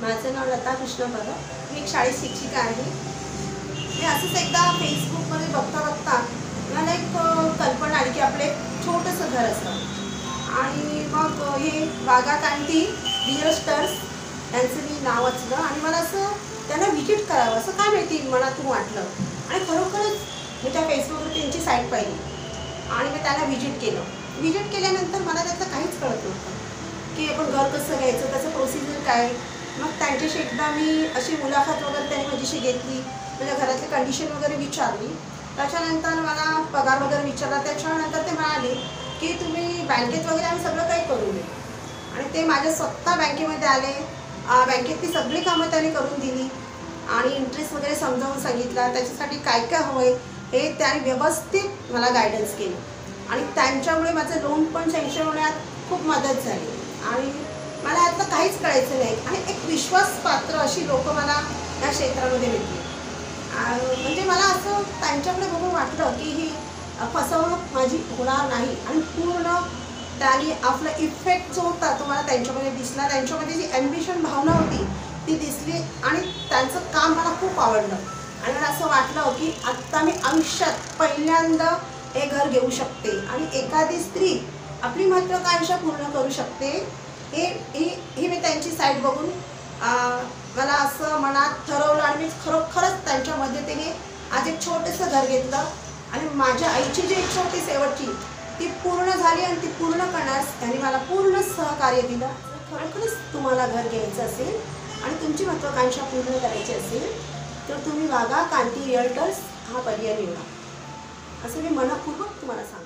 माझं नाव लता कृष्ण भगत. मी एक शाळेत शिक्षिका आहे. मी असंच एकदा फेसबुकमध्ये बघता मला एक कल्पना आली की आपलं एक छोटंसं घर असतं आणि मग हे वाघाकांती रिअल्टर्स यांचं मी नाव वाचलं आणि मला असं त्यांना व्हिजिट करावं असं काय माहिती मनातून वाटलं आणि खरोखरच मी त्या फेसबुकवर त्यांची साईट पाहिली आणि मी त्यांना व्हिजिट केलं. व्हिजिट केल्यानंतर मला त्याचं काहीच कळत नव्हतं की आपण घर कसं घ्यायचं, त्याचं प्रोसिजर काय. मग त्यांच्याशी एकदा मी अशी मुलाखत वगैरे त्यांनी माझ्याशी घेतली, म्हणजे घरातली कंडिशन वगैरे विचारली. त्याच्यानंतर मला पगार वगैरे विचारला. त्याच्यानंतर ते म्हणाले की तुम्ही बँकेत वगैरे आम्ही सगळं काही करून देऊ आणि ते माझ्या स्वतः बँकेमध्ये आले. बँकेतली सगळी कामं त्यांनी करून दिली आणि इंटरेस्ट वगैरे समजावून सांगितला. त्याच्यासाठी काय काय हवं आहे हे त्यांनी व्यवस्थित मला गायडन्स केलं आणि त्यांच्यामुळे माझं लोन पण सँक्शन होण्यात खूप मदत झाली आणि मला आता काहीच कळायचं नाही आणि एक विश्वासपात्र अशी लोक मला या क्षेत्रामध्ये भेटली. म्हणजे मला असं त्यांच्याकडे बघून वाटलं की ही फसवणूक माझी होणार नाही आणि पूर्ण त्यांनी आपला इफेक्ट जो होता तो मला त्यांच्यामध्ये दिसला. त्यांच्यामध्ये जी ॲम्बिशन भावना होती ती दिसली आणि त्यांचं काम मला खूप आवडलं आणि मला असं वाटलं की आत्ता मी आयुष्यात पहिल्यांदा हे घर घेऊ शकते आणि एखादी स्त्री आपली महत्त्वाकांक्षा पूर्ण करू शकते. हे मी त्यांची साईट बघून मला असं मनात ठरवलं आणि मी खरोखरच त्यांच्या मदतीने आज एक छोटंसं घर घेतलं आणि माझ्या आईची जी इच्छा होती शेवटची ती पूर्ण झाली आणि ती पूर्ण करण्यास त्यांनी मला पूर्ण सहकार्य दिलं. खरोखरच तुम्हाला घर घ्यायचं असेल आणि तुमची महत्त्वाकांक्षा पूर्ण करायची असेल तर तुम्ही वाघाकांती रिअल्टर्स हा पर्याय निवडा असं मी मनपूर्वक तुम्हाला सांगते.